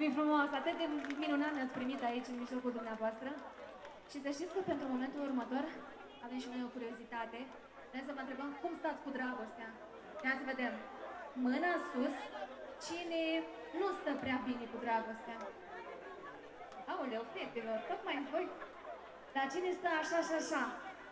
frumos, atât de minunat ne-ați primit aici, în mijlocul dumneavoastră. Și să știți că pentru momentul următor avem și noi o curiozitate. Vrem să vă întrebăm cum stați cu dragostea. Ia să vedem. Mâna sus, cine nu stă prea bine cu dragostea? Aoleu, fetelor, tocmai voi. Dar cine stă așa și așa?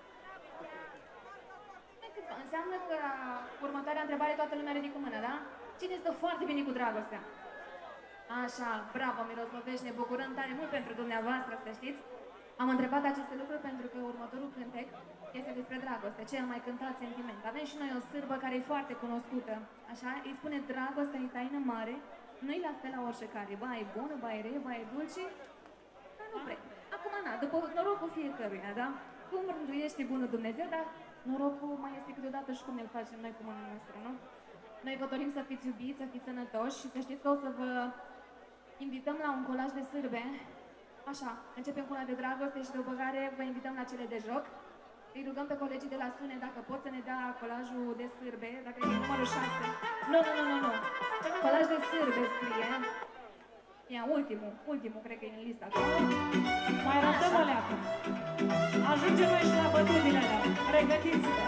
Înseamnă că la următoarea întrebare toată lumea ridică mâna, da? Cine stă foarte bine cu dragostea? Așa, bravo, Miroslovești, ne bucurăm tare mult pentru dumneavoastră, să știți. Am întrebat aceste lucruri pentru că următorul cântec este despre dragoste, cel mai cântat sentiment. Avem și noi o sârbă care e foarte cunoscută, așa? Îi spune dragostea e taină mare, nu-i la fel la orice care. Ba e bună, ba e rea, ba e dulce, dar nu prea. Acum, na, după norocul fiecăruia, da? Cum rânduiește bunul Dumnezeu, dar norocul mai este câteodată și cum ne-l facem noi cu mâna noastră, nu? Noi vă dorim să fiți iubiți, să fiți sănătoși și să știți că o să vă invităm la un colaj de sârbe. Așa, începem cu una de dragoste și după care vă invităm la cele de joc. Îi rugăm pe colegii de la Sune dacă pot să ne dea colajul de sârbe, dacă e numărul 6. Nu. Colaj de sârbe scrie. Ia, ultimul, cred că e în lista acolo. Mai rătăm o leacă. Ajungem noi și la bătutile alea. Pregătiți-vă!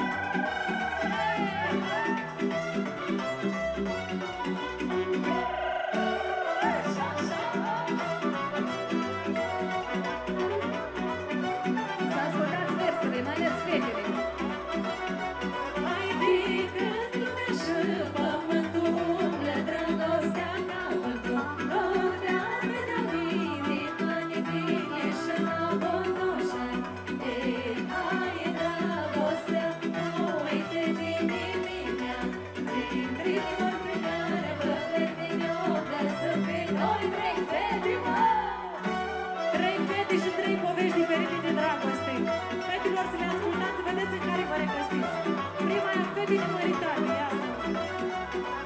Să ascultați versele, mai ales fetele. Mai decât lumea și pământul umblă dragostea ca vântul. Noaptea vedea bine, ani bine și n-abotoșani. Ai dragostea, nu uite din nimeni. Prin primul prin care vă vede ocă să fie noi trei fete, mă! Trei fete și trei povești diferite de dragoste. Fetelor, să le ascultați, vedeți în care vă regăsiți. Prima e a fetei nemăritate, iată.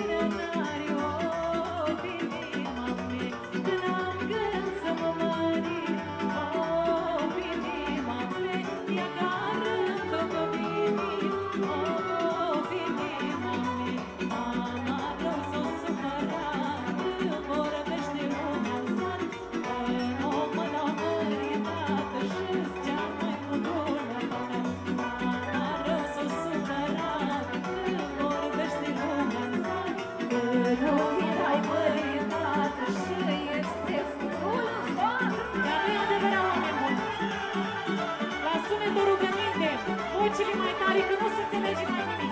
vocile mai tare, că nu se înțelege mai nimic.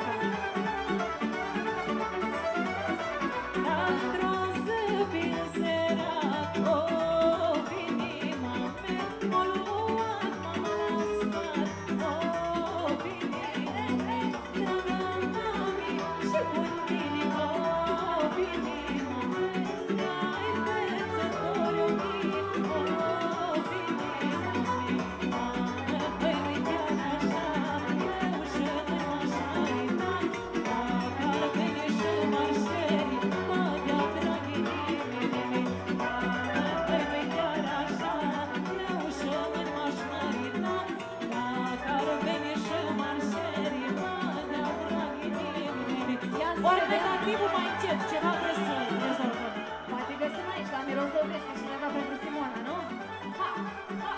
Într-o zi prin serat, o, inima mea, m-a luat mama la sfat, o, inima mea, dragă mami, și puțini, o, inima mea, ai fețători ochii, o, inima mea, păi nu-i chiar așa, eu și nu așa-i dat, dacă vine și marșeri, mă dea drag inimii, păi nu-i chiar așa, eu și nu m-aș mărita, dacă vine și marșeri, mă dea drag inimii. Ori negativul mai încet, ceva trebuie să rezolvăm. Poate găsim aici, la Miros Dovrești, pe cineva pentru Simona, nu? Ha! Ha!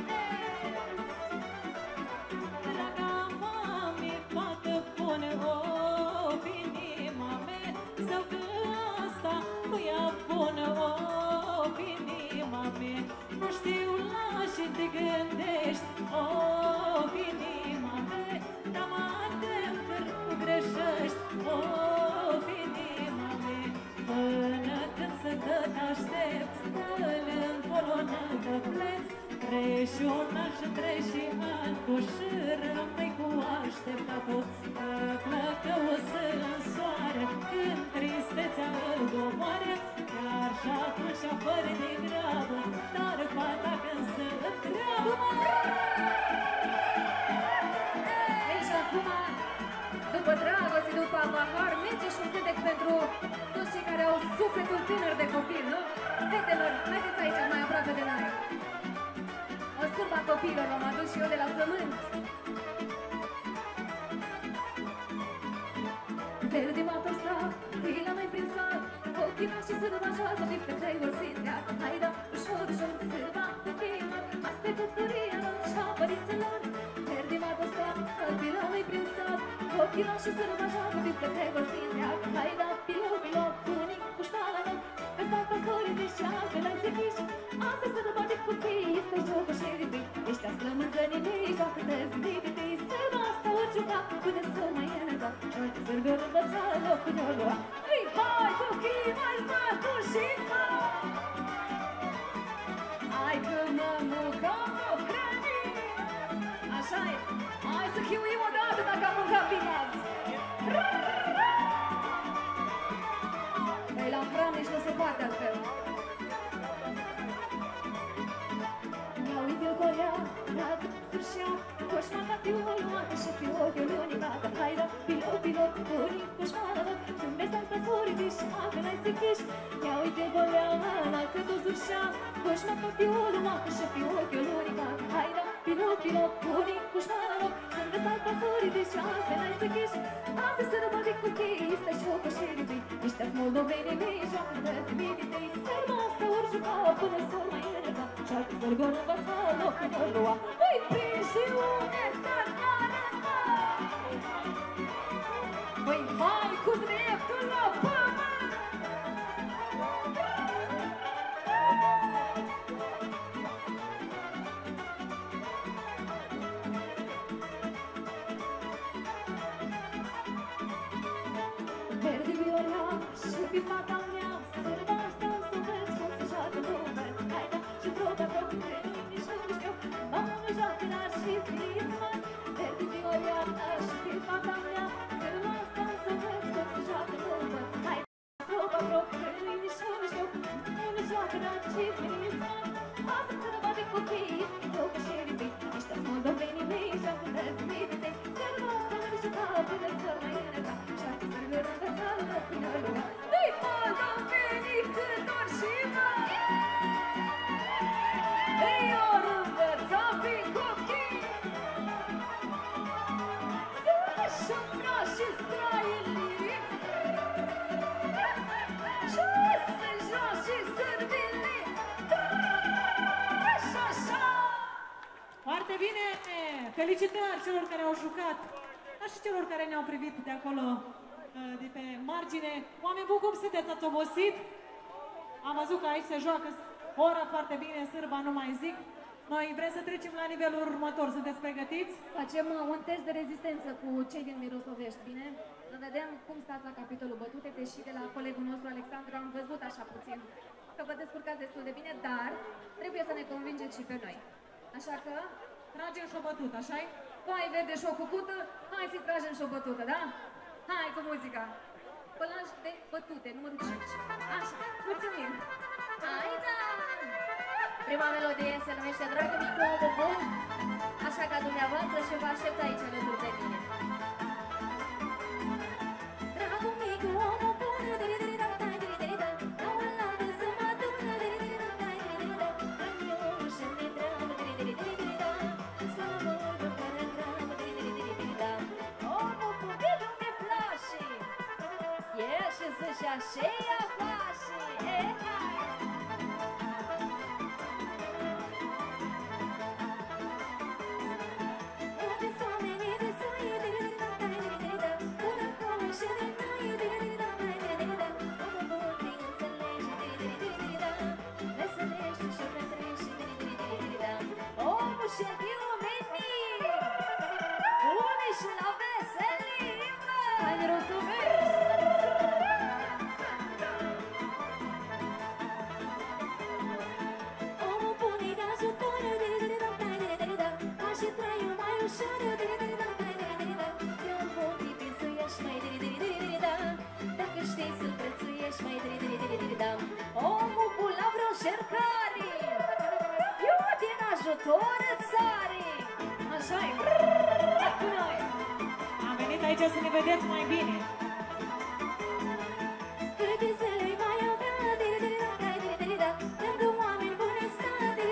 Draga mami, poate pune o inima mea, sau că asta cu ea pune o inima mea. Nu știu la ce te gândești, o inima mea, dar mă tem că nu greșești, o inima mea. Până când să te aștepți, dă-l în colonă de pleți, treci un an și treci și ani, tu și rămâi cu așteptatul, că plăcă o să însoare, când tristețea îl domoare, chiar și atunci apare de grabă, dar fata când se întreabă, Ei, și acum, după dragoste, după pahar, merge și un cântec pentru toți cei care au sufletul tânăr de copil, nu? Fetelor, haideți aici, mai aproape de noi. O sârba copiilor v-am adus și eu de la Flămânți. Verde mapă strat, la mai prin sat, ochii nași și sârba joasă, vii pe trei vor sintea. Hai da, ușor, ușor, sârba copiilor, asta e bucuria lor și-a părinților. Verde mapă strat, la mai prin sat, ochii nași și sârba joasă, vii pe trei vor sintea. Hai da, pilot, pilot, unic, cu școala lor, pe fac pastorii de șeafă, la zichiși. Asta sârba de copii, este jocul și ripit, ăștia sclămânzănii mei, joacă-te zi, sârba asta o juca, până să mai enăța. Sârbe-o învăța, locul ne-o lua. Ei, hai, copii, mai matușica! Hai că mă mâncăm o hrăni! Așa e, hai să chiuim o dată dacă am mâncat bine azi! Ei, la hrană nici nu se poate altfel. Ia uite-l colea, dacă sfârșea, coșmata fiul luată și fiul unicată. Hai da, pilot, pilot, unic, coșmata, zâmbesc al păsorii de șapă, n-ai să chiși. Ia uite-l colea, dacă tu sfârșea, coșmata fiul luată și fiul unicată. Hai da, pilot, pilot, unic, coșmata, zâmbesc al păsorii de șapă, n-ai să chiși. Asta se răbă de copii, este jocul și ripit, ăștia-s moldovenii mei, joacă-te zi, bine-te-i, sârba asta ori juca, până s-or mai înăța. Și-al sârbe-o învăța, locul ne-o lua. Ui, prinși unde stați arăta! Păi, hai cu dreptul la pământ! Verde viola și pe fata mea, sârba asta să vezi cum se joacă lumea. Hai da, și troca troca, nici nu știu, mamă joacă, dar și prisma. Verde viola și pe fata mea, sârba asta să vezi cum se joacă lumea. Felicitări celor care au jucat, dar și celor care ne-au privit de acolo, de pe margine. Oameni buni, cum sunteți? Ați obosit? Am văzut că aici se joacă ora foarte bine, sârba nu mai zic. Noi vrem să trecem la nivelul următor. Sunteți pregătiți? Facem un test de rezistență cu cei din Miroslovești, bine? Să vedem cum stați la capitolul bătute, deși de la colegul nostru Alexandru am văzut așa puțin că vă descurcați destul de bine, dar trebuie să ne convingeți și pe noi. Așa că Tragem și o bătută, așa-i? Vai verde și o cucută, hai să tragem și o bătută, da? Hai cu muzica! Colaj de bătute, numărul 5. Așa, mulțumim! Hai da! Prima melodie se numește Dragul mic, omul bun, așa ca dumneavoastră și vă aștept aici alături de mine. Dragul mic, omul bun, la un lat să mă adună, omul și-mi dragă, să mă vorbă fără grabă, omul cu gândul ne place, ieși să-și așeia pașii, și diumenic, bune și la veselie, hai omul bun e de ajutor, ca și traiul mai ușor, e un bun tipin să ieși mai dacă știi să-l prețuiești mai omul bun la vreo încercare, eu din ajutor îți sare. Așa-i, cu noi. Am venit aici să ne vedeți mai bine. Câte zile mai avea, lângă oameni bune sta,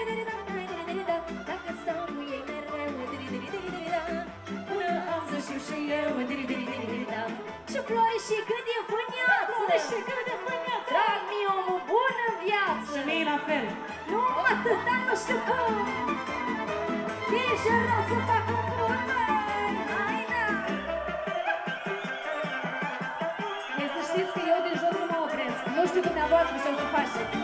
dacă stau cu ei mereu, până am să știu și eu, și flori și cât e fâneață, drag mi omul bun în viață. Și mie la fel. Nu atât, dar nu știu cum. Ești rău să fac un bun, hai da! Ei să știți că eu din joc nu mă opresc. Nu știu dumneavoastră ce o să faceți.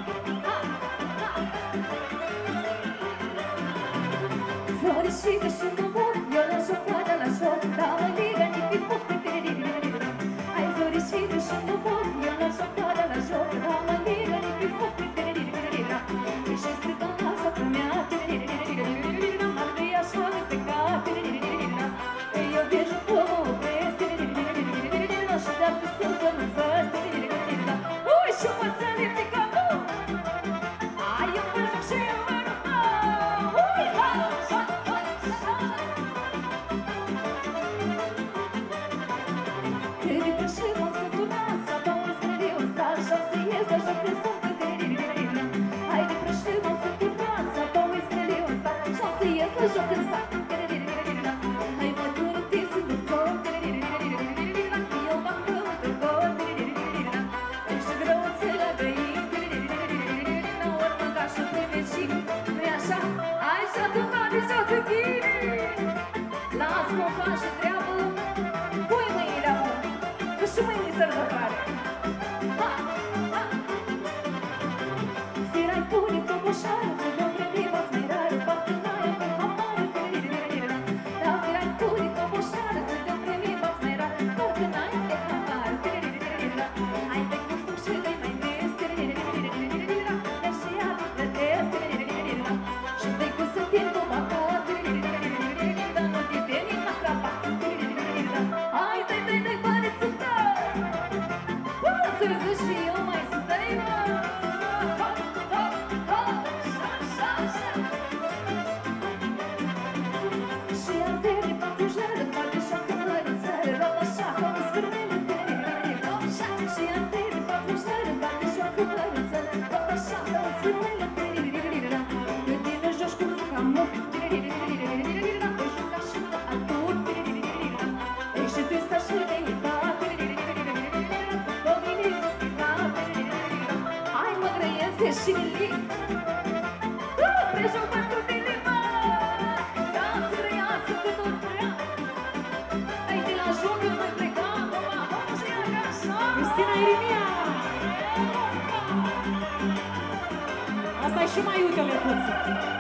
Flori și câștigul bun, eu la șocoadă la joc, dau în ligă, nipi foc, ai flori și câștigul bun, eu la șocoadă la joc, dau în ligă, nipi foc, și strigă la soacră mea, m-ar fi așa mestecat, eu de joc mă opresc, și dacă sunt să mă învăț, ui, și mă țări pică, ai, eu mă joc și eu mă rog, ui, cât de și m-am săturat, să dau un scrediu, ăsta așa să ies, așa că sunt hai de prăști, m-am săturat, să dau un scrediu, ăsta așa să ies, așa că sunt hai mă durte să mă foc, eu mă cămă pe gol, ești greu înțelegă ei, ori mânca și pe vecin, nu-i așa? Hai și atunci de joacă chine, lasă-mă face treabă, pui mâinile acum, că și mâinile sărbătoare. Firai pune cu moșară, că nu vrei v-ați mai rară, parcă n-ai pe hamară, da, firai pune cu moșară, că nu vrei v-ați mai rară, parcă n-ai pe hamară, hai de cu foc și de mai des, da și ea plătesc, și de cu să tine cu bacat, dar nu te veni la crapa, hai de bani să dai, până să zici și eu mai stai, și am venit patru jale, poate șoacă mărățare, rog așa, cum scârmele și am venit patru jale, poate șoacă mărățare, rog așa, cum scârmele că tine joci cum să cam mult, că joc așa atur, ei și tu stai și de iubat, că vine să schimbat, hai mă grăiesc de și lic, prejoc pentru tine, mă, da, să grăiască Irimia! Asta e și mai uite-le puțin.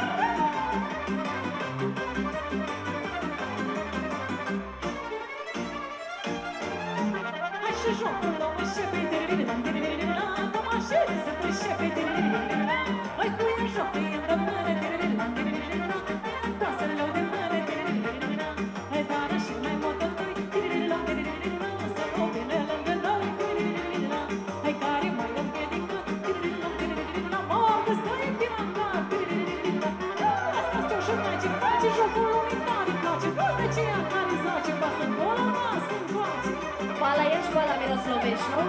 Hai și jocul luăm începe, dăm așa să începe, hai cu el joc, îi îndă mână, tasă-l lău de mână, hai dară și mai motă noi, să o vină lângă noi, hai care mai împiedicat, mortă stai pirantat, asta s-o mai ce face jocul lumii tare, place, nu-ți de ceea care zace, pasă bola masă, încoace. Pala ești, pala Miroslovești, nu?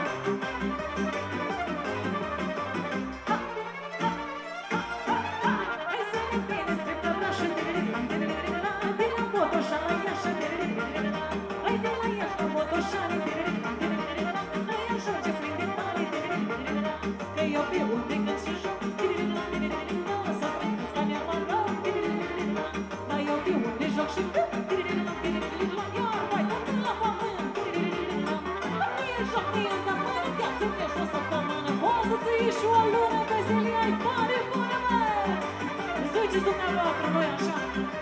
Și o lună veselie ai tare bună, mă! Ziceți dumneavoastră, noi așa!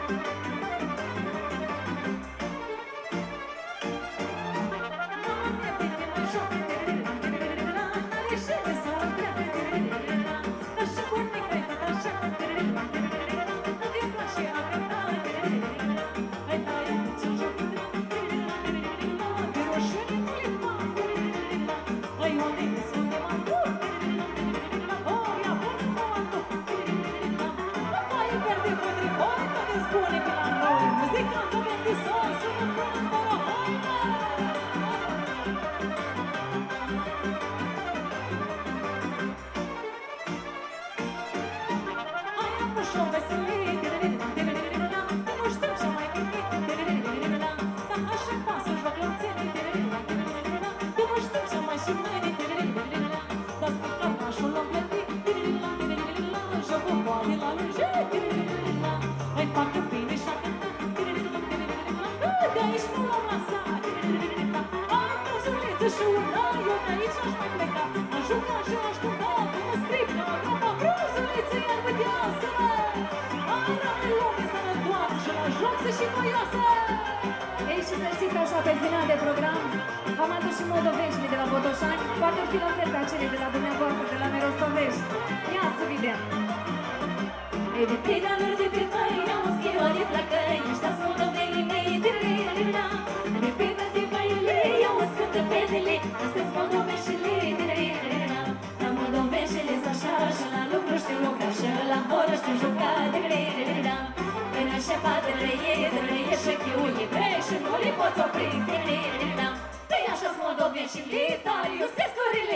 Ei, și să știți că așa pe final de program am adus și moldovenșii de la Botoșani, poate fi la fel ca cele de la dumneavoastră, de la Miroslovești. Ia să vedem! Ei, de pedaluri de pe mai, am o schimă de placăi, ăștia-s moldovenii mei, de-re-re-re-ra. De pedaluri de baile, am o scântă pedele, astea-s moldoveșile, de-re-re-re-ra. La moldoveșile s-așa, și la lucru știu lucra, și la horă știu juca, de-re-re-re-ra. În așa patele e, de-re-re, și chiuie, și nu le poți opri, de-re-re-re-ra. Păi așa-s moldoveșile, dar eu scorile,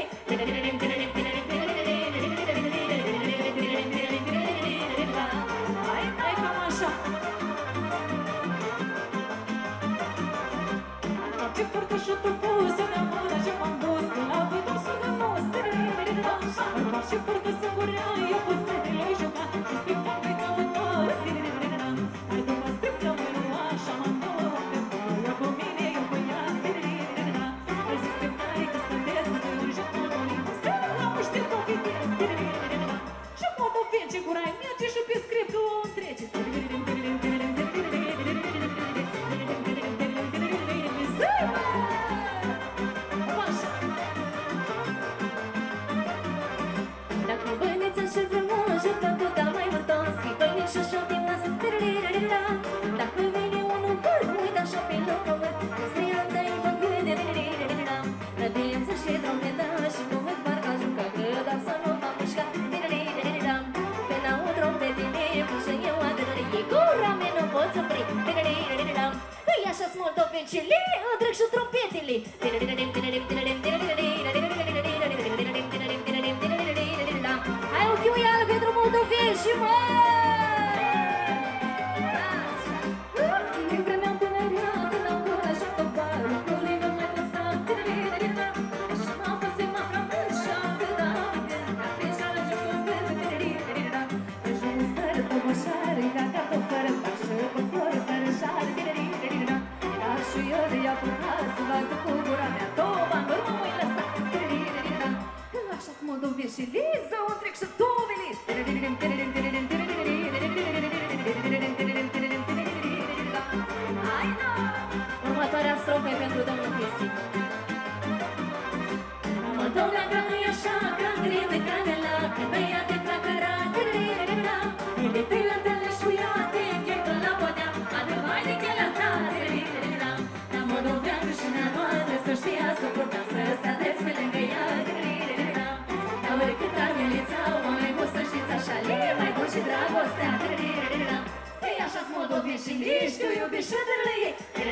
Și tu pus în amână și m-am dus că la vădă să ne mostre. Și părcă să gurea, eu cu fetele juca și striptam pe căutor. Hai că mă striptam în așa m-am dus, eu cu mine, eu cu ea. Hai să striptai că stătesc, că să joc motorii, la nu știu cum fitesc. Și motovin ce gura-i merge și pe scriptul o întrece. Moldovencele, îndrăg și trompetele. Hai o chiuială pentru moldoveni și mă! Din vremea tânăreată, la gura și tobar, lucrurile nu mai pot sta. Și m-a fost în mafra mânșată, da, ca feșoară și sus verde. Pe jurul fără toboșare, ca cartofără, pașă, pătoră, fără șară. Și eu de ea până să lasă cu gura mea, două bani, urmă mâini lăsa. și Liza, un trec și Tovili. Hai, da! Următoarea strofă e pentru domnul Cristi. Moldova că nu e așa, că grine canela, că băiate flacăra, grine-la. Ele te lătele șuiate, închetă la podea, adă mai de chelea ta, grine-la. La moldoveană și neamoadă, să știa să vorbească, să adeți pe lângă ea, grine-la. Ca oricât ar vielița, oameni gustă știți așa, le mai dulci și dragostea, grine-la. Ei așa-s moldoveni și li știu iubi și dărle ei.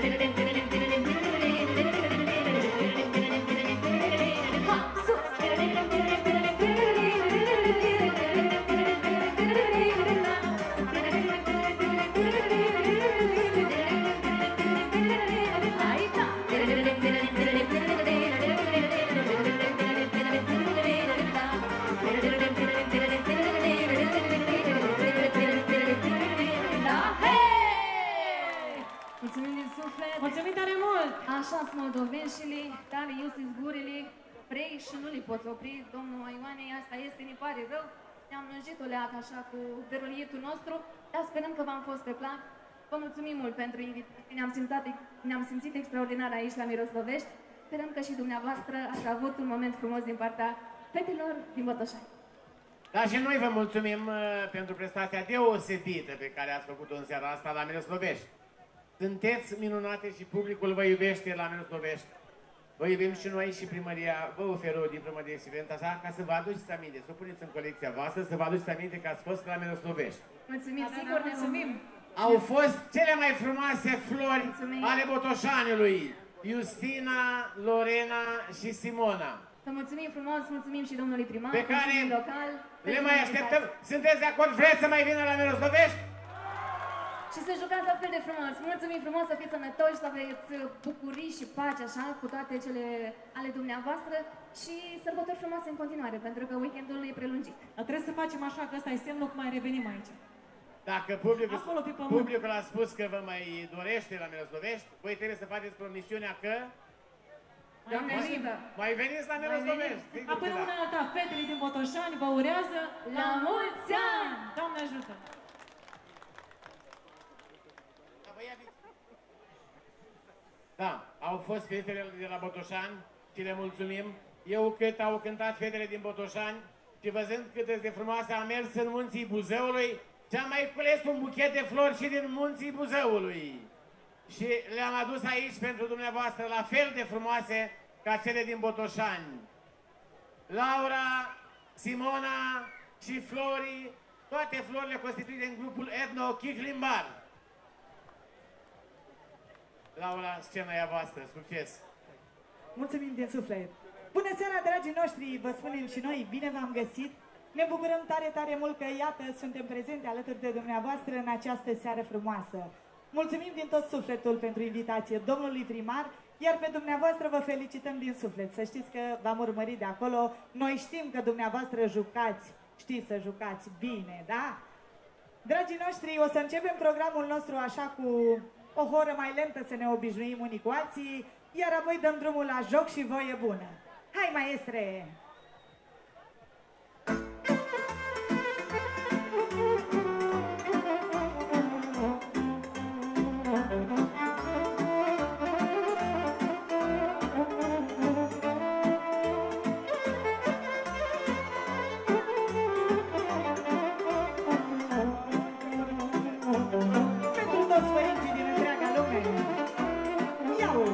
Mulțumim din suflet! Mulțumim tare mult! Așa-s moldovenșile, tare iusiți gurile, vrei și nu le poți opri. Domnul Ioanei, asta este, ne pare rău. Ne-am lungit o leacă așa cu derulietul nostru, dar sperăm că v-am fost pe plac. Vă mulțumim mult pentru invitație, ne-am simțit extraordinar aici la Miroslovești. Sperăm că și dumneavoastră ați avut un moment frumos din partea fetelor din Botoșani. Da, și noi vă mulțumim pentru prestația deosebită pe care ați făcut-o în seara asta la Miroslovești. Sunteți minunate și publicul vă iubește la Miroslovești. Vă iubim și noi și primăria vă oferă din primărie excelent, așa, ca să vă aduceți aminte, să o puneți în colecția voastră, să vă aduceți aminte că ați fost la Miroslovești. Mulțumim, Da, sigur, ne mulțumim! Au fost cele mai frumoase flori Mulțumim. ale Botoșanului, Justina, Lorena și Simona, Vă mulțumim frumos, mulțumim și domnului primar, pe care Consiliului local. le pentru mai invitație. așteptăm. Sunteți de acord? Vreți să mai vină la Miroslovești? Și să jucați la fel de frumos. Mulțumim frumos, să fiți sănătoși, să aveți bucurii și pace, așa, cu toate cele ale dumneavoastră și sărbători frumoase în continuare, pentru că weekendul e prelungit. Dar trebuie să facem așa, că ăsta e semnul că mai revenim aici. Dacă Acolo pe pământ. publicul a spus că vă mai dorește la Miroslovești, voi trebuie să faceți promisiunea că Doamne ajută! mai veniți la Miroslovești. Sigur că Apoi da. una alta, fetele din Botoșani vă urează La mulți ani! Doamne ajută! Da, au fost fetele de la Botoșani și le mulțumim. Eu cât au cântat fetele din Botoșani și văzând cât de frumoase am mers în munții Buzăului și am mai cules un buchet de flori și din munții Buzăului. Și le-am adus aici pentru dumneavoastră la fel de frumoase ca cele din Botoșani. Laura, Simona și Flori, toate florile constituite în grupul Etno Chihlimbar. Laura, scena e a voastră, succes! Mulțumim din suflet! Bună seara, dragii noștri! Vă spunem și noi, bine v-am găsit! Ne bucurăm tare, tare mult că, iată, suntem prezente alături de dumneavoastră în această seară frumoasă. Mulțumim din tot sufletul pentru invitație domnului primar, iar pe dumneavoastră vă felicităm din suflet. Să știți că v-am urmărit de acolo. Noi știm că dumneavoastră jucați, știți să jucați bine, da? Dragii noștri, o să începem programul nostru așa cu o horă mai lentă să ne obișnuim unii cu alții, iar apoi dăm drumul la joc și voie bună. Hai, maestre! Pentru toți părinții din întreaga lume, iau!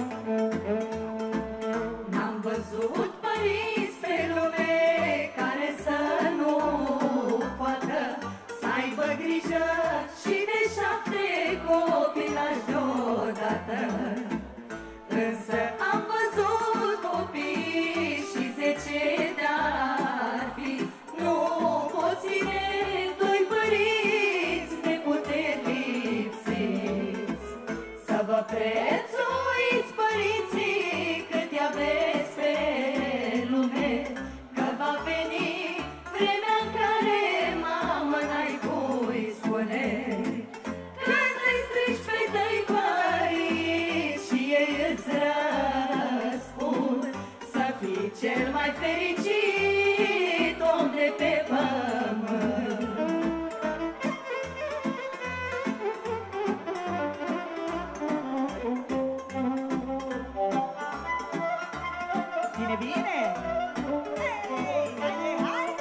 N-am văzut părinți pe lume care să nu poată să aibă grijă și de 7 copilași deodată. Însă am văzut copii și 10 de-ar fi, nu poți ține 2 părinți de puteri lipsiți. Să vă prețuiți părinții cât i aveți pe lume, că va veni vremea în care mamă n-ai cui spune. Când îi strici pe tăi părinți și ei îți răspund, să fii cel mai fericit de pe pământ. Bine, bine! Hei, haide, haide!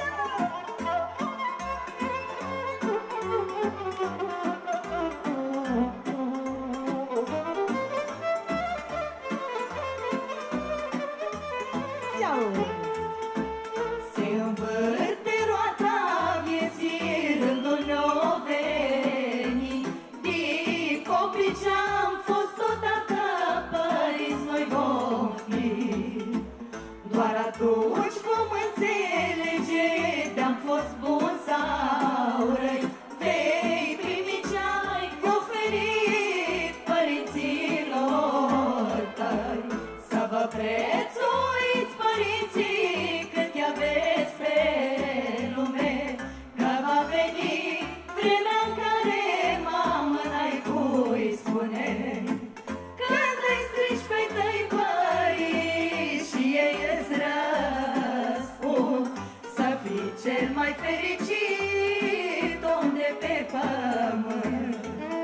Ia-o! Se învârte roata vieții, rândul ne-o veni. Din copii ce-am fost odată, părinți noi vom fi. Doar atunci vom înțelege de-am fost bun sau răi. Vei primi ce-ai oferit părinților tăi. Să vă prețuiți părinții cât i-aveți pe lume, că va veni vremea în care mamă n-ai cui spune. Când îi strici pe tăi părinți și ei îți răspund, să fii cel mai fericit om de pe pământ.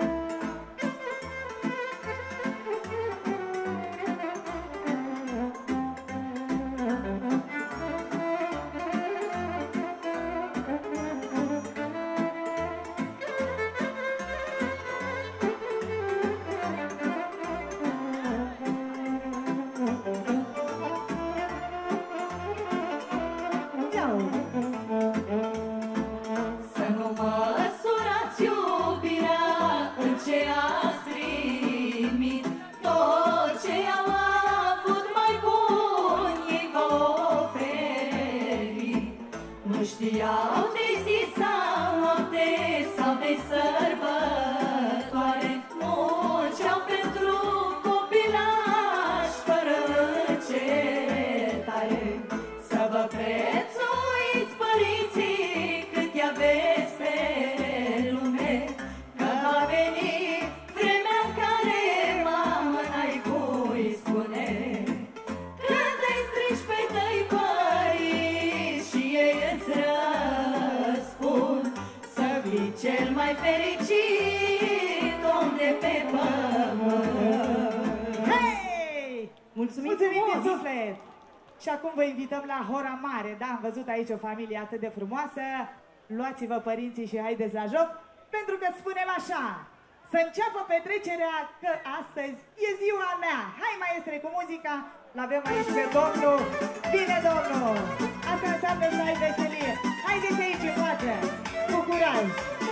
Să nu măsurați iubirea în ce ați primit. Tot ce au avut mai bun ei v-au oferit. Nu știau de zi sau noapte sau de sărbătoare. Munceau pentru copilași fără încetare. Să vă prețuiți părinții cât i-aveți pe lume, că va veni vremea în care mamă n-ai cui spune. Când îi strici pe tăi părinți și ei îți răspund, să fii cel mai fericit om de pe pământ. Hei! Mulțumim Mulțumim din frumos! suflet! Și acum vă invităm la Hora Mare, da? Am văzut aici o familie atât de frumoasă. Luați-vă părinții și haideți la joc, pentru că spunem așa: să înceapă petrecerea, că astăzi e ziua mea. Hai, maestre, cu muzica, l-avem aici pe domnul. Bine, domnul! Asta înseamnă să ai veselie. Haideți aici în față, cu curaj!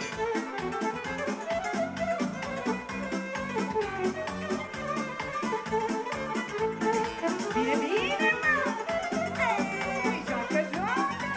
Bine, bine, mă! Hei, joacă, joacă!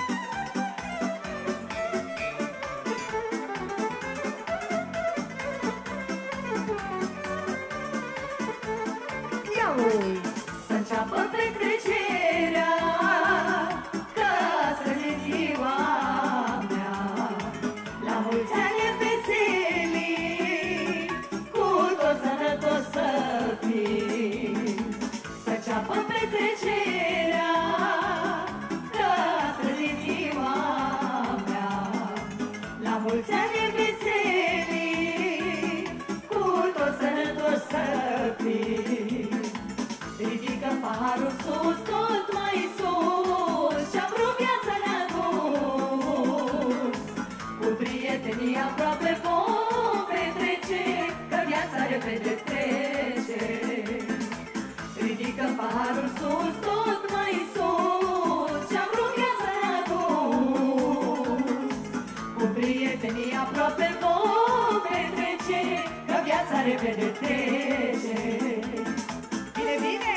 Ia-o! Să înceapă petrecerea, că astăzi e ziua mea. La mulți ani e veselii, cu tot sănătos să fii. Să înceapă petrecerea, că astăzi e ziua mea. La mulți ani e veselii, cu tot sănătos să fii. Ridică paharul sus, tot mai sus, și-a vrut viața ne-a dus. Cu prietenii aproape vom petrece, că viața repede trece. Ridică paharul sus, tot mai sus, și-a vrut viața ne-a dus. Cu prietenii aproape vom petrece, că viața repede trece. Bine, bine!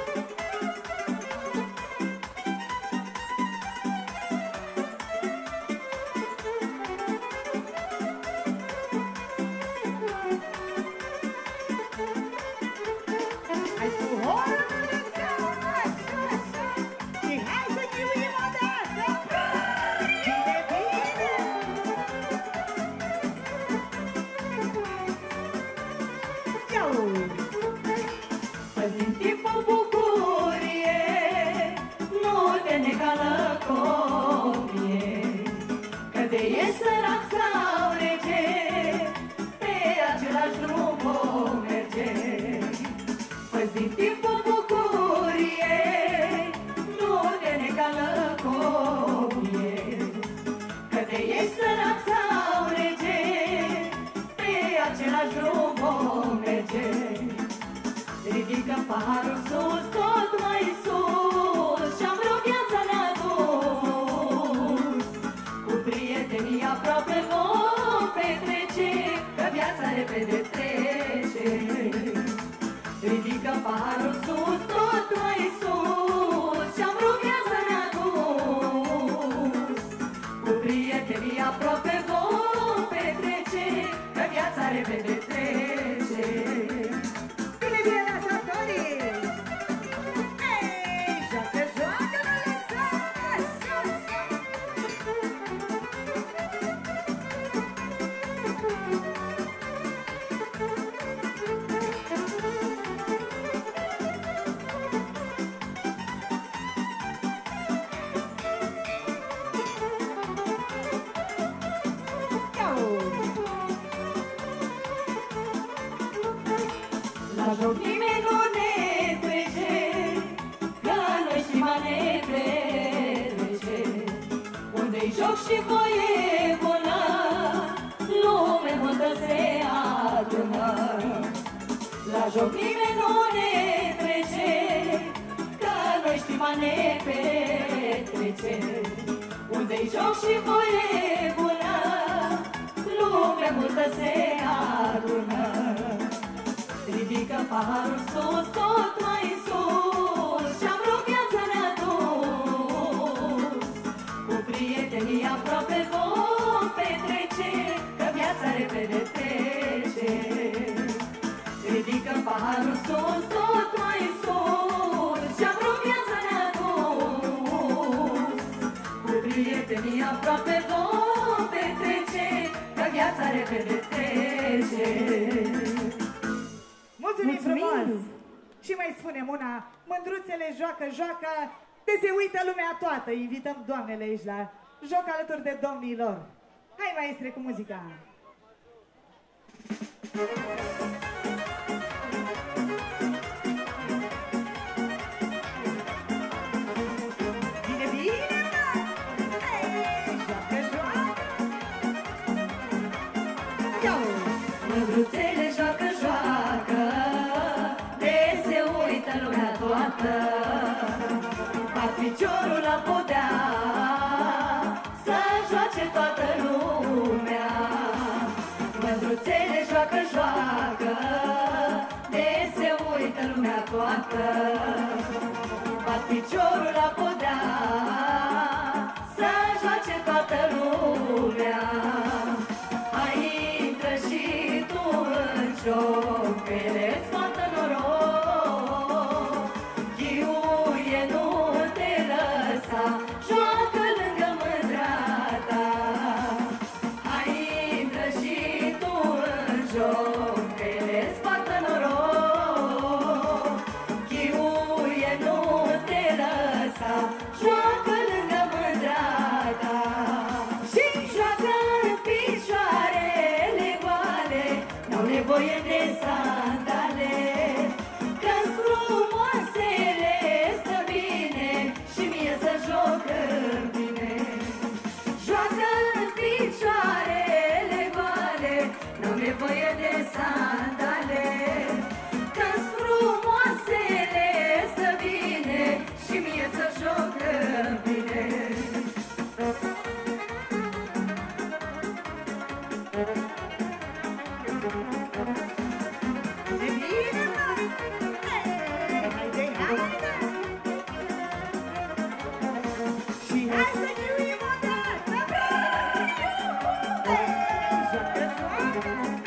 Hai cu horă, așa, și hai să chiuim o dată! Bine, bine! Ia-o! Azi în timpul bucurie, nu te necală copie. copie, că de ești sărac sau rege, pe același drum vom merge. Ridică paharul sus, tot mai sus, și-am vreo viața ne-a dus. Cu prietenii aproape vom petrece, că viața repede trece. Ridică paharul sus, tot mai sus, și-am vreo viața ne-a dus. Cu prietenii aproape vom petrece, că viața repede trece. Bine, bine, dansatorii! Ei, joacă, joacă, nu lăsa! La joc nimeni nu ne trece, că noi știm a ne petrece. Unde-i joc și voie bună, lume multă se adună. La joc nimeni nu ne trece, că noi știm a ne petrece. Unde-i joc și voie bună, lume multă se adună. Ridică paharul sus, tot mai sus, și-am vreo viață ne-a dus. Cu prietenii aproape vom petrece, că viața repede trece. Ridică paharul sus, tot mai sus, și-am vreo viață ne-a dus. Cu prietenii aproape vom petrece, că viața repede trece. Mulțumim frumos! Și mai spunem una, mândruțele joacă, joacă, de se uită lumea toată. Invităm doamnele aici la joc alături de domnilor. Hai, maestre, cu muzica! Bine, bine, mă! Hei, joacă, joacă! Iau! Mândruțele joacă, joacă, de se uită lumea toată. Bat piciorul la podea, să joace toată lumea. Mândruțele joacă, joacă, de se uită lumea toată. Bat piciorul la podea, să joace toată lumea. Hai, intră și tu în joc, că ele-ți poartă noroc. Ghiuie, nu te lăsa, joacă lângă mândra ta. Hai, intră și tu în joc, că ele-ți poartă noroc. Ghiuie, nu te lăsa, joacă lângă mândra ta. Și joacă în picioarele goale, n-au nevoie de sandale, că-s frumoasele stă bine și mie să joc în bine. Joacă în picioarele goale, n-au nevoie de sandale, că-s frumoasele stă bine și mie să joc în bine. De bine, mă! Hei, haide, haide! Și hai să chiuim o dată! Hei, joacă, joacă!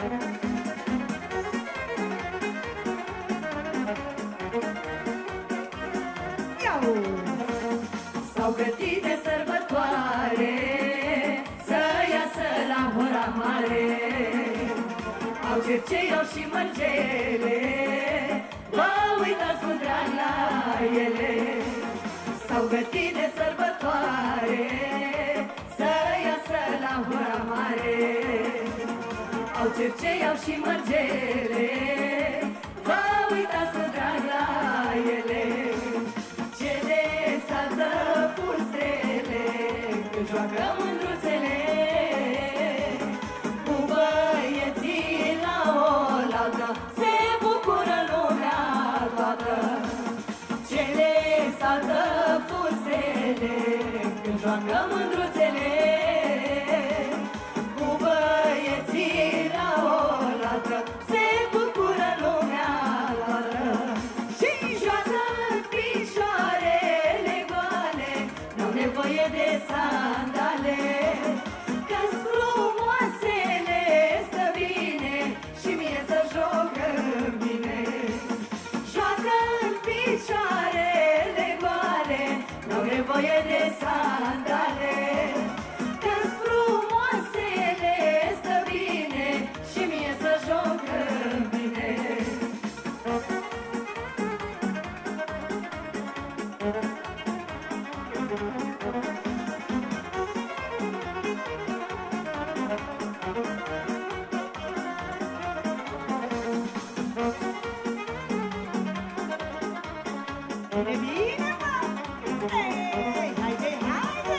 Iau! S-au gătit de sărbătoare, să iasă la hora mare. Au cercei, au și mărgele, vă uitați cu drag la ele. S-au gătit de sărbătoare, să iasă la hora mare. Au cercei, au și mărgele, vă uitați cu drag la ele. Cele saltă fustrele, când joacă mândruțele cu băieții la oaltă, se bucură lumea toată. Cele saltă fustele când joacă mândruțele cu băieții la oaltă, se bucură lumea toată. Și joacă în picioarele goale, n-au nevoie de sandale, că-s frumoasele stă bine și mie să jocă bine. Joacă în picioarele goale, n-au nevoie de sandale, că-s frumoasele stă bine și mie să jocă bine. Bine, bine, mă! Ei, haide, haide!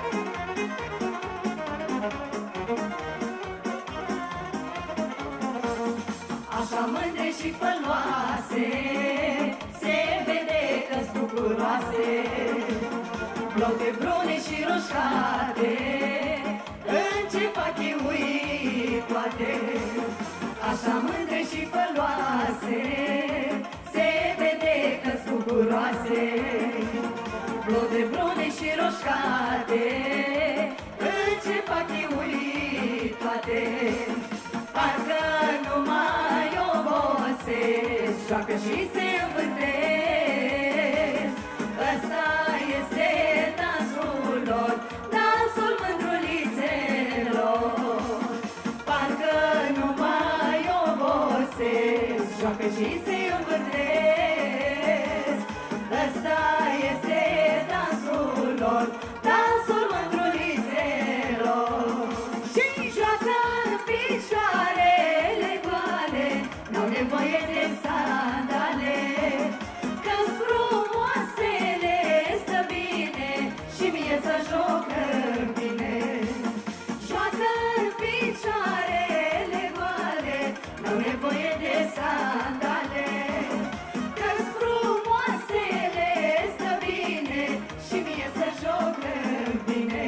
Așa mândre și făloase, se vede că-s bucuroase, blote brune și roșcate, în ce pachiui toate. Așa mândre și făloase, se vede că-s bucuroase, blote brune și roșcate, în ce pachiui toate. Parcă nu mai obosesc, joacă și se învârtesc. Ăsta este dansul lor, dansul mândrulițelor. Parcă nu mai obosesc, joacă și se învârtesc. Ăsta este dansul lor, dansul mândrulițelor. Și joacă în picioarele goale, n-au nevoie de sandale, că-s frumoasele stă bine și mie să jocă bine. Joacă în picioarele goale, n-au nevoie de sandale, că-s frumoasele stă bine și mie să jocă bine.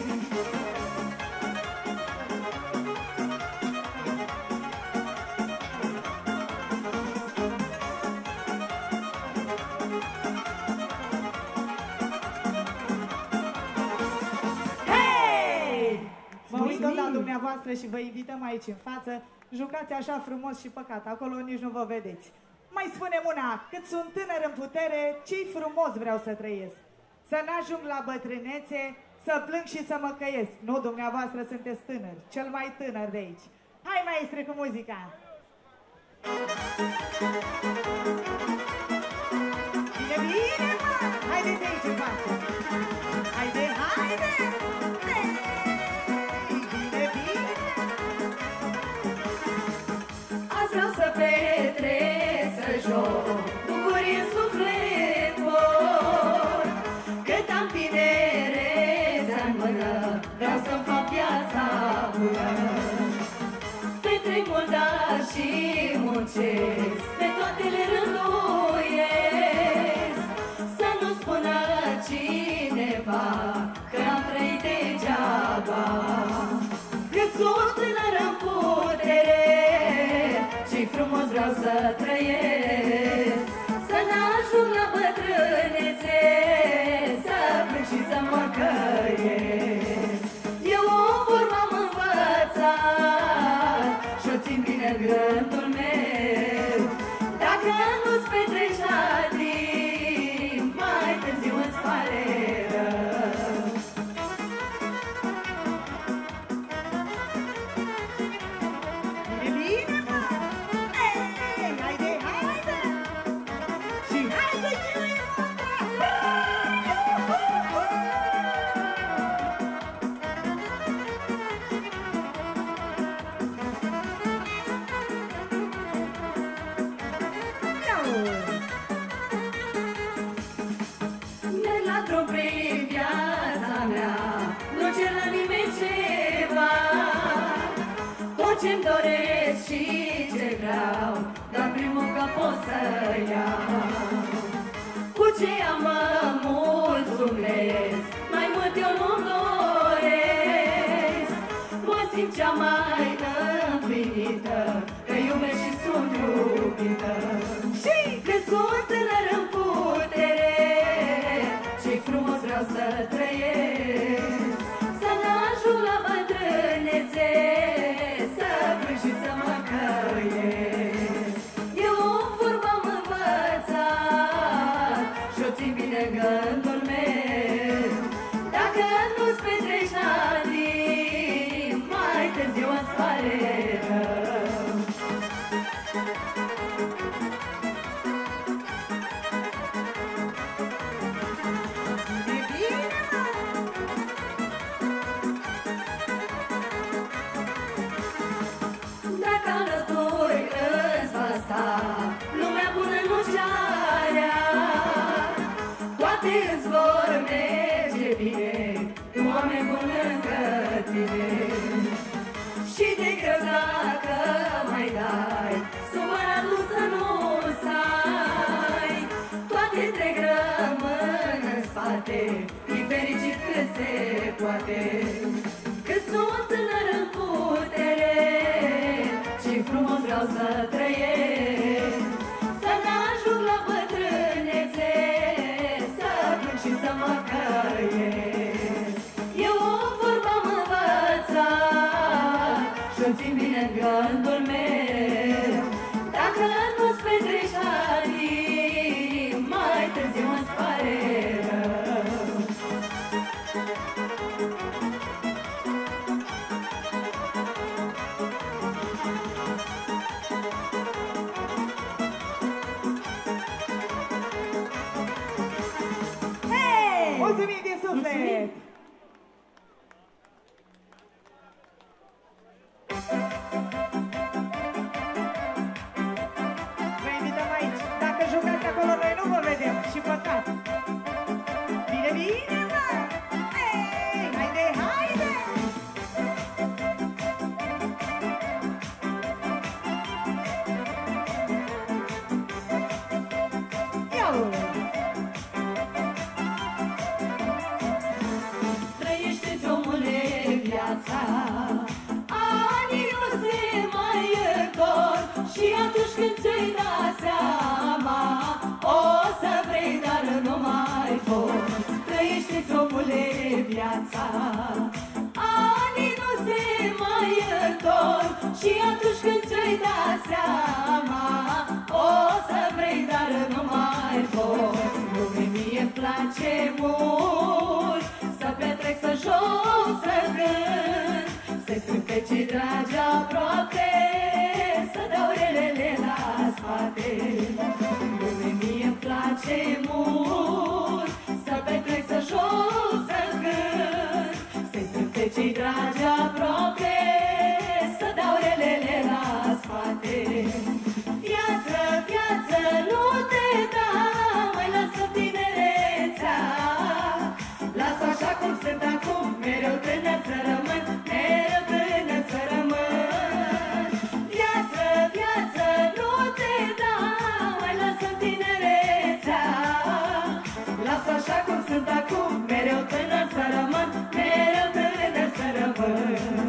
Hei! Mă uit tot la dumneavoastră și vă invităm aici în față. Jucați așa frumos și păcat, acolo nici nu vă vedeți. Mai spunem una, cât sunt tânăr în putere, ce-i frumos vreau să trăiesc. Să n-ajung la bătrânețe, să plâng și să mă căiesc. Nu, dumneavoastră sunteți tânări, cel mai tânăr de aici. Hai, maestre, cu muzica! Bine, bine, mă! Haideți aici în față! Haide, haide! Ei, bine, bine! Azi vreau să petrec, să joc, bucurii în suflet vor. Cât am tinerețea-n mână, vreau să-mi fac viața bună. Petrec mult, dar și muncesc, pe toate le rânduiesc. Să nu spună cineva că am trăit degeaba, că sunt tânăr în putere, ce-i frumos vreau să trăiesc. Să n-ajung la bătrânețe, să plâng și să mă căiesc. Eu o formă am învățat și-o țin bine în gândul meu. Dacă nu-ți petreci la timp, mai târziu îți pare rău. ce-mi doresc și ce vreau, dar primul că pot să iau. Cu ce am mă mulțumesc, mai mult eu nu-mi doresc. Mă simt cea mai împlinită, că iubesc și sunt iubită. Și că sunt tânăr în putere, și frumos vreau să trăiesc. Să n-ajung la bătrânețe, să plâng și să mă căiesc. Eu o vorbă am învățat și-o țin bine în gândul meu. Dacă nu-ți petreci ani, mai târziu îți pare rău. Dacă alături îți va sta lumea bună nu cearea, toate îți vor merge bine, oameni buni lângă tine. Și de greu dacă mai dai, supărat nu să nu stai, toate trec rămân în spate, fii fericit cât se poate. Că sunt tânăr în putere și frumos vreau să trăiesc. Să n-ajung la bătrânețe, să plâng și să mă căiesc. Eu o vorbă am învățat și-o țin bine în gândul meu. Dacă nu-ți petreci ani, mai târziu îți pare rău. Mulțumim din suflet! Vă invităm aici. Dacă jucați acolo, noi nu vă vedem. Și păcat. Bine, bine, mă! Hei, haide, haide! Ia-o! Trăiește-ți, omule, viața, anii nu se mai întorc. Și atunci când ți-ai dat seama, o să vrei, dar nu mai poți. Trăiește-ți, omule, viața, anii nu se mai întorc. Și atunci când ți-ai dat seama, o să vrei, dar nu mai poți. Lume mie-mi place mult să petrec, să joc, să cânt, să-i strâng pe cei dragi aproape, să dau relele la spate. Lume mie-mi place mult să petrec, să joc, să cânt, să-i strâng pe cei dragi aproape, să dau relele la spate. Viață, viață, nu te da, mai lasă tinerețea. Lasă așa cum sunt acum, mereu tânăr să rămân, mereu tânăr să rămân. Viață, viață, nu te da, mai lasă tinerețea. Lasă așa cum sunt acum, mereu tânăr să rămân, mereu tânăr să rămân.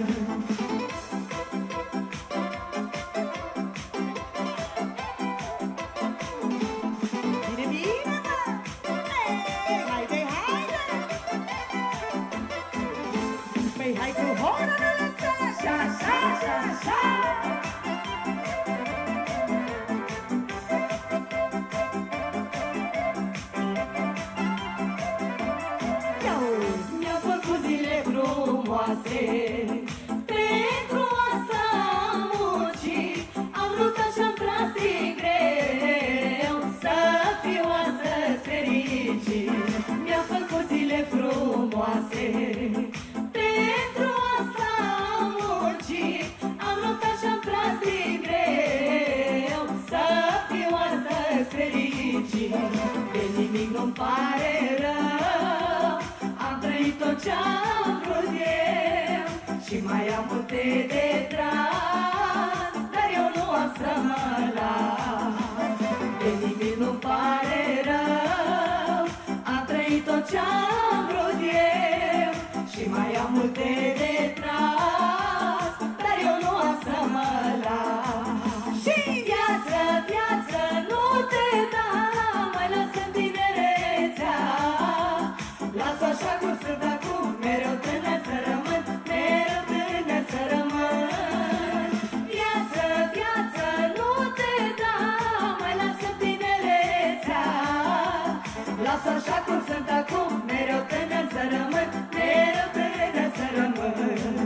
Bine, bine, mă! Hei, haide, haide! Păi hai cu horul ăsta! Așa, așa, așa, așa. Mi-au făcut zile frumoase, pentru asta am muncit, am luptat și-am tras din greu, să fiu astăzi fericit. Mi-au făcut zile frumoase, pentru asta am muncit, am luptat și-am tras din greu, să fiu astăzi fericit. De nimic nu-mi pare rău, am trăit tot ce-am vrut eu și mai am multe de tras, dar eu nu am să mă las. De nimic nu-mi pare rău, am trăit tot ce-am vrut eu și mai am multe de tras, dar eu nu am să mă las. Și viață, viață, nu te da, mai lasă tinerețea, las-o așa cum sunt acum, mereu tânăr să rămân, mereu tânăr să rămân. Viață, viață, nu te da, mai lasă tinerețea, las-o așa cum sunt acum, mereu tânăr să rămân, mereu tânăr să rămân.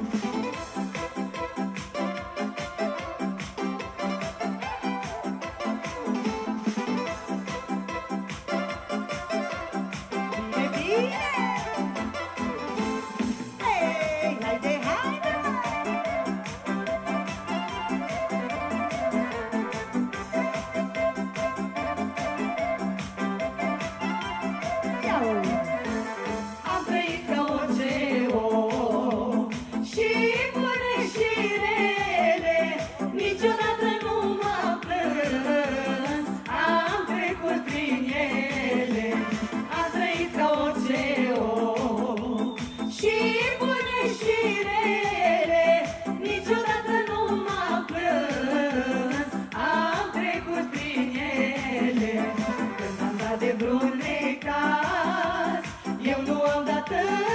Am trăit ca orice om, și bune și rele, niciodată nu m-am plâns, am trecut prin ele. Am trăit ca orice om, și bune și rele, niciodată nu m-am plâns, am trecut prin ele. Când am dat de vreun necaz, eu nu am dat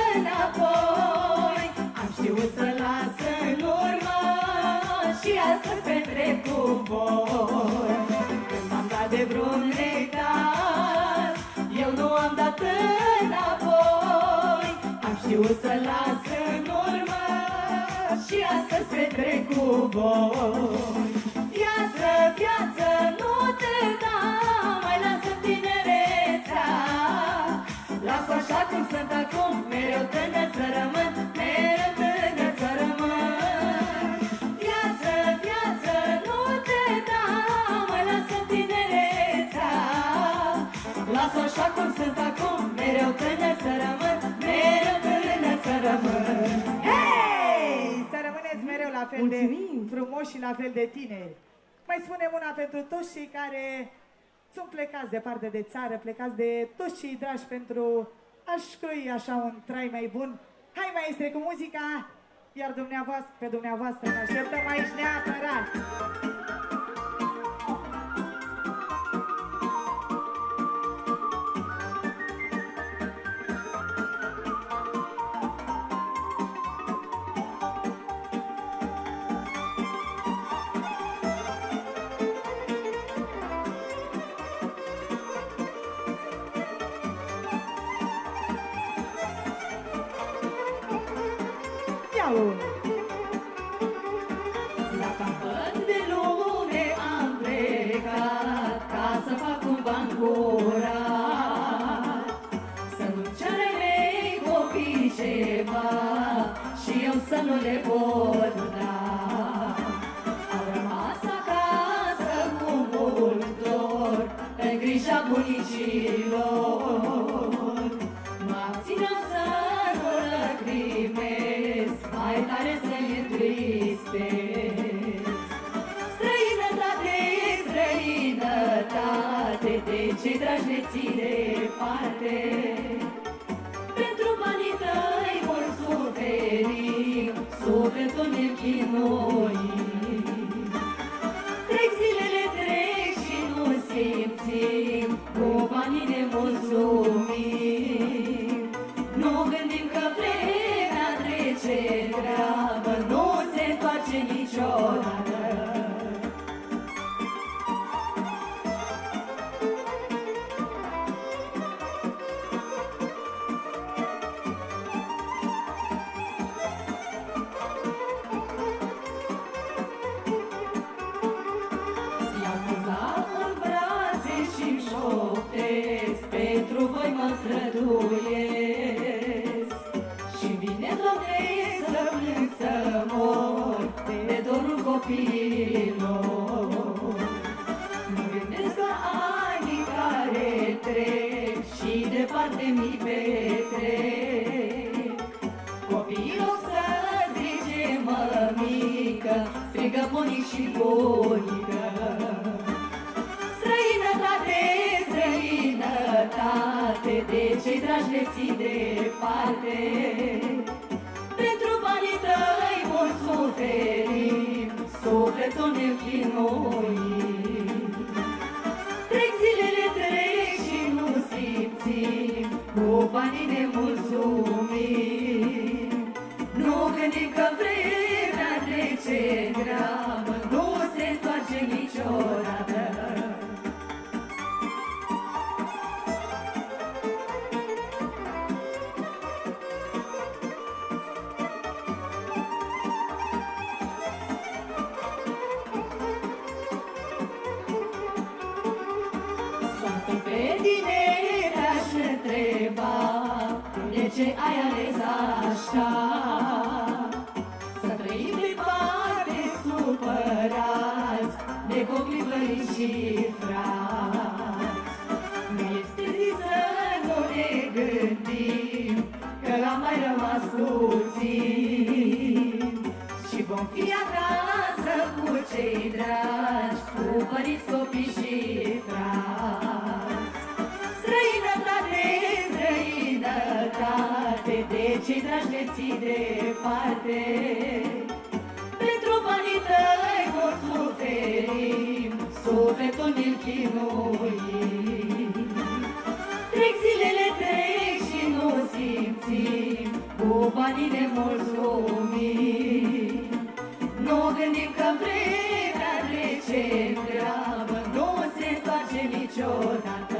înapoi, am știut să las în urmă și astăzi petrec cu voi. Când m-am dat de vreun necaz, eu nu am dat înapoi, am știut să las în urmă și astăzi petrec cu voi. Viață, viață, nu te da, mai lasă tinerețea, las-o așa cum sunt acum, mereu tânăr să rămân, mereu tânăr să rămân. Viață, viață, nu te da, mai lasă tinerețea, las-o așa cum sunt acum, mereu tânăr să rămân, mereu tânăr să rămân. Hei! Să rămâneți mereu la fel de Mulțumim! frumoși și la fel de tineri. Mai spunem una pentru toți cei care sunt plecați departe de țară, plecați de toți cei dragi pentru a-și croi așa un trai mai bun. Hai, maestre, cu muzica, iar dumneavoastră, pe dumneavoastră ne așteptăm aici neapărat. La capăt de lume am plecat ca să fac un ban curat, să nu-mi ceară mei copii ceva și eu să nu le pot da. Au rămas acasă cu mult dor, pe grija bunicilor, mă abțineau să nu lăcrimez, mai tare să-i întristez. Străinătate, străinătate, de ce dragi ne ții departe? Pentru banii tăi vor suferi, sufletul ne-mi chinuim. Trec zilele, trec și nu simțim, cu banii ne mulțumim. Nu gândim că vremea trece treabă, nu se întoarce niciodată. I-am puzat în brațe și-mi șoptesc, pentru voi mă străduiesc. Și-mi vine, Doamne, să plâng, să mor, de dorul copiilor. strigă bunic și bunică. Străinătate, străinătate, de cei dragi le ții departe. Pentru banii tăi mult suferim, sufletul ne chinuim. Trec zilele, trec și nu simțim, cu banii ne mulțumim. Nu gândim că vremea trece grabă, nu se întoarce niciodată. Pe tine te-aș întreba, de ce ai ales așa? Să trăim departe supărați, de copii, părinți și frați. Nu este zi să nu ne gândim, că am mai rămas puțin. Și vom fi acasă cu cei dragi, cu părinți, copii și frați. Străinătate, străinătate, de cei dragi le ții departe. Pentru banii tăi vor suferim, sufletul ne-l chinuim. Trec zilele, trec și nu simțim, cu banii ne mulțumim. Nu gândim că vremea trece în grabă, nu se întoarce niciodată.